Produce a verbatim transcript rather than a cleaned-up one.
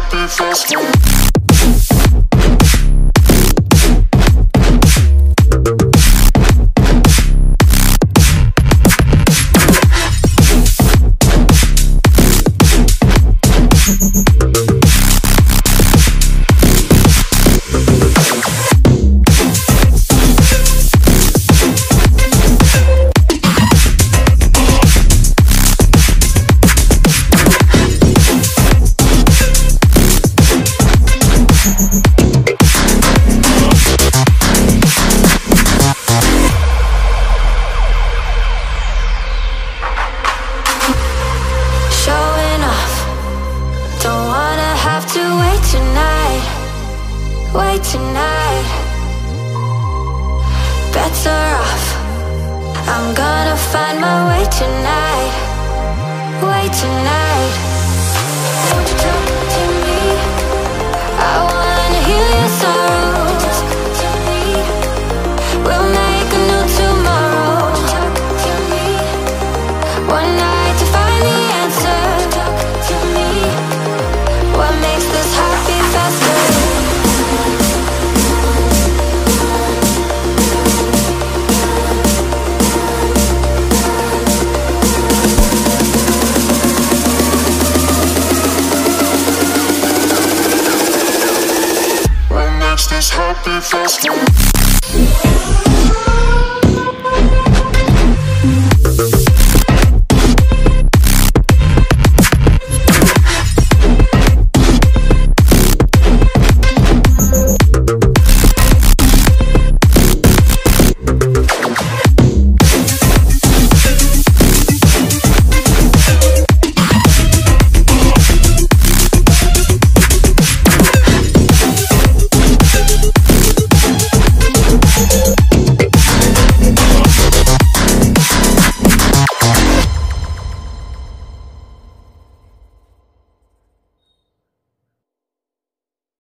heart beat faster. Wait tonight, better off. I'm gonna find my way tonight. Wait tonight. Won't you talk to me? I wanna heal your sorrows. Talk to me. We'll make a new tomorrow. Talk to me. One night to find the answer. Talk to me. What makes this heart beat faster? This heart beat faster.